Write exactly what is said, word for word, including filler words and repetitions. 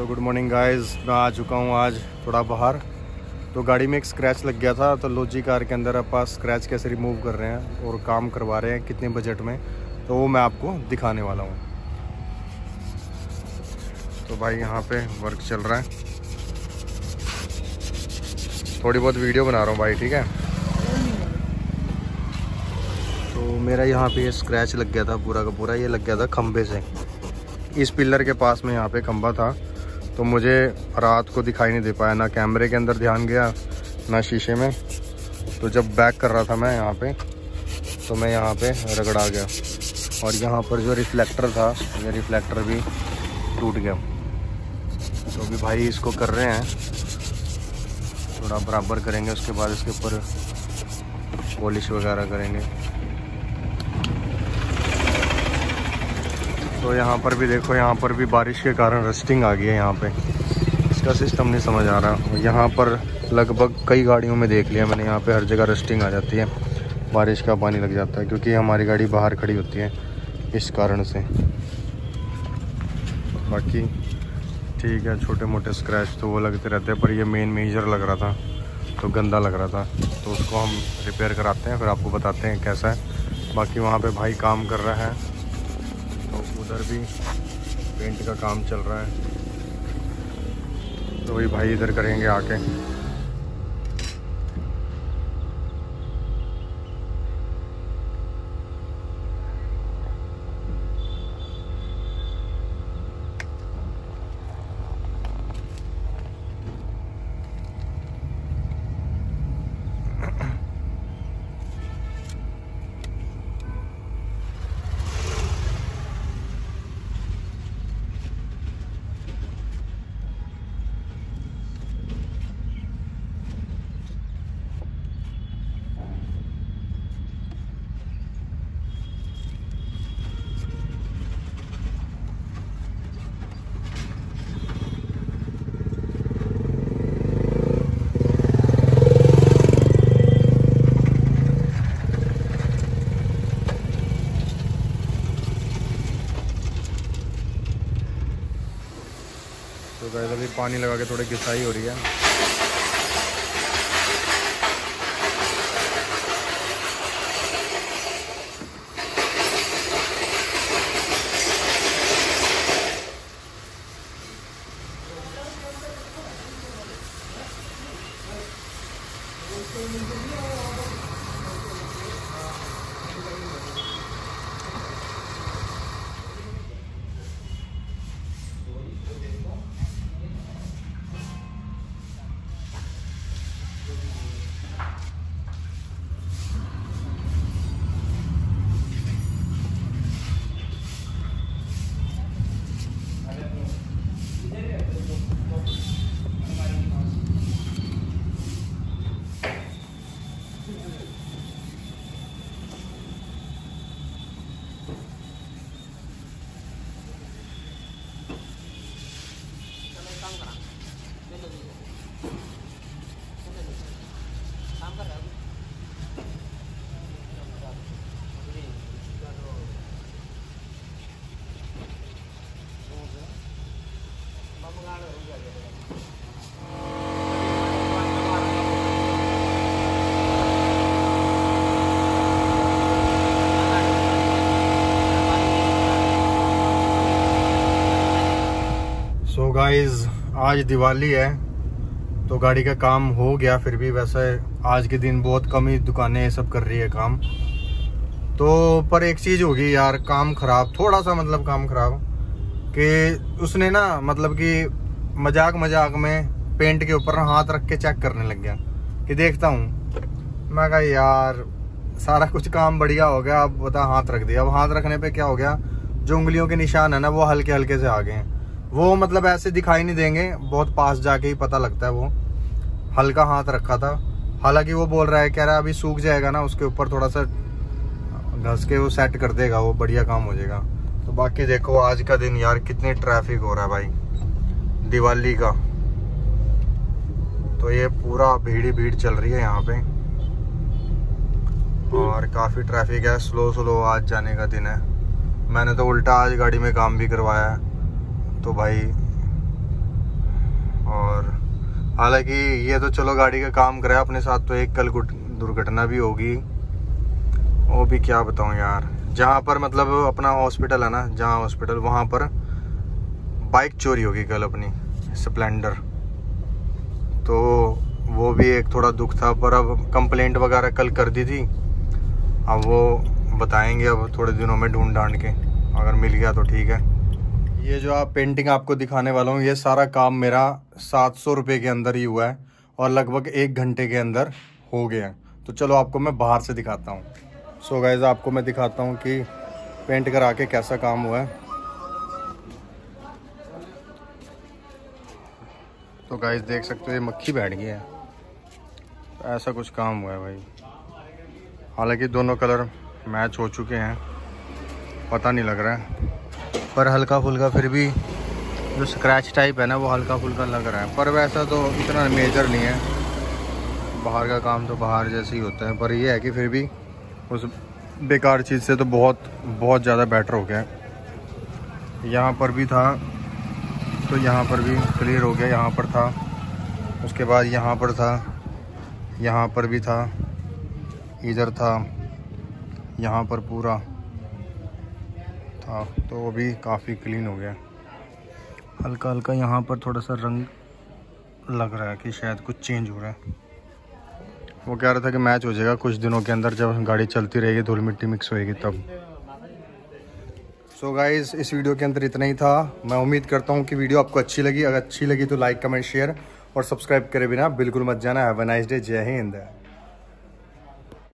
तो good morning guys, मैं आ चुका हूँ आज थोड़ा बाहर। तो गाड़ी में एक स्क्रैच लग गया था, तो लोजी कार के अंदर आप स्क्रैच कैसे रिमूव कर रहे हैं और काम करवा रहे हैं कितने बजट में, तो वो मैं आपको दिखाने वाला हूँ। तो भाई यहाँ पे वर्क चल रहा है, थोड़ी बहुत वीडियो बना रहा हूँ भाई, ठीक है। तो मेरा यहाँ पे ये स्क्रैच लग गया था पूरा का पूरा, ये लग गया था खंबे से। इस पिलर के पास में यहाँ पे खंबा था, तो मुझे रात को दिखाई नहीं दे पाया, ना कैमरे के अंदर ध्यान गया ना शीशे में। तो जब बैक कर रहा था मैं यहाँ पे, तो मैं यहाँ पे रगड़ा गया और यहाँ पर जो रिफ्लेक्टर था, ये रिफ्लेक्टर भी टूट गया। तो अभी भाई इसको कर रहे हैं, थोड़ा बराबर करेंगे, उसके बाद इसके ऊपर पॉलिश वगैरह करेंगे। तो यहाँ पर भी देखो, यहाँ पर भी बारिश के कारण रस्टिंग आ गई है। यहाँ पे इसका सिस्टम नहीं समझ आ रहा। यहाँ पर लगभग कई गाड़ियों में देख लिया मैंने, यहाँ पे हर जगह रस्टिंग आ जाती है, बारिश का पानी लग जाता है, क्योंकि हमारी गाड़ी बाहर खड़ी होती है इस कारण से। बाकी ठीक है, छोटे मोटे स्क्रैच तो वो लगते रहते हैं, पर ये मेन मेजर लग रहा था, तो गंदा लग रहा था, तो उसको हम रिपेयर कराते हैं, फिर आपको बताते हैं कैसा है। बाकी वहाँ पे भाई काम कर रहा है, तो उधर भी पेंट का काम चल रहा है, तो वही भाई इधर करेंगे आके। तो गाइस अभी पानी लगा के थोड़ी घिसाई हो रही है। सो गाइज आज दिवाली है, तो गाड़ी का काम हो गया। फिर भी वैसे आज के दिन बहुत कम ही दुकानें ये सब कर रही है काम। तो पर एक चीज़ होगी यार, काम खराब, थोड़ा सा मतलब काम खराब कि उसने ना मतलब कि मजाक मजाक में पेंट के ऊपर हाथ रख के चेक करने लग गया कि देखता हूँ। मैं कहा यार सारा कुछ काम बढ़िया हो गया, अब बता हाथ रख दिया। अब हाथ रखने पे क्या हो गया, जो उंगलियों के निशान है ना वो हल्के हल्के से आ गए हैं। वो मतलब ऐसे दिखाई नहीं देंगे, बहुत पास जाके ही पता लगता है। वो हल्का हाथ रखा था, हालांकि वो बोल रहा है, कह रहा है अभी सूख जाएगा ना, उसके ऊपर थोड़ा सा घस के वो सेट कर देगा, वो बढ़िया काम हो जाएगा। तो बाकी देखो आज का दिन यार कितनी ट्रैफिक हो रहा है भाई दिवाली का। तो ये पूरा भीड़ ही भीड़ चल रही है यहाँ पे और काफ़ी ट्रैफिक है। स्लो स्लो आज जाने का दिन है। मैंने तो उल्टा आज गाड़ी में काम भी करवाया है, तो भाई और हालांकि ये तो चलो गाड़ी का काम करे, अपने साथ तो एक कल दुर्घटना भी होगी, वो भी क्या बताऊं यार। जहाँ पर मतलब अपना हॉस्पिटल है ना, जहाँ हॉस्पिटल वहाँ पर बाइक चोरी होगी कल अपनी स्प्लेंडर। तो वो भी एक थोड़ा दुख था, पर अब कंप्लेंट वगैरह कल कर दी थी, अब वो बताएंगे अब थोड़े दिनों में ढूंढ ढांड के, अगर मिल गया तो ठीक है। ये जो आप पेंटिंग आपको दिखाने वाला हूँ, ये सारा काम मेरा सात सौ रुपये के अंदर ही हुआ है और लगभग एक घंटे के अंदर हो गया। तो चलो आपको मैं बाहर से दिखाता हूँ। सो गाइस आपको मैं दिखाता हूँ कि पेंट करा के कैसा काम हुआ है। तो गाइस देख सकते हो ये मक्खी बैठ गई है, तो ऐसा कुछ काम हुआ है भाई। हालांकि दोनों कलर मैच हो चुके हैं, पता नहीं लग रहा है, पर हल्का फुल्का फिर भी जो स्क्रैच टाइप है ना वो हल्का फुल्का लग रहा है, पर वैसा तो इतना मेजर नहीं है। बाहर का काम तो बाहर जैसे ही होता है, पर ये है कि फिर भी उस बेकार चीज़ से तो बहुत बहुत ज़्यादा बेटर हो गया। यहाँ पर भी था तो यहाँ पर भी क्लियर हो गया, यहाँ पर था, उसके बाद यहाँ पर था, यहाँ पर भी था, इधर था, यहाँ पर पूरा था, तो वो भी काफ़ी क्लीन हो गया। हल्का हल्का यहाँ पर थोड़ा सा रंग लग रहा है कि शायद कुछ चेंज हो रहा है। वो कह रहा था कि मैच हो जाएगा कुछ दिनों के अंदर, जब गाड़ी चलती रहेगी, धूल मिट्टी मिक्स होएगी तब। सो so गाइस इस वीडियो के अंदर इतना ही था। मैं उम्मीद करता हूँ कि वीडियो आपको अच्छी लगी। अगर अच्छी लगी तो लाइक कमेंट शेयर और सब्सक्राइब करे बिना बिल्कुल मत जाना। Have a nice day. जय हिंद।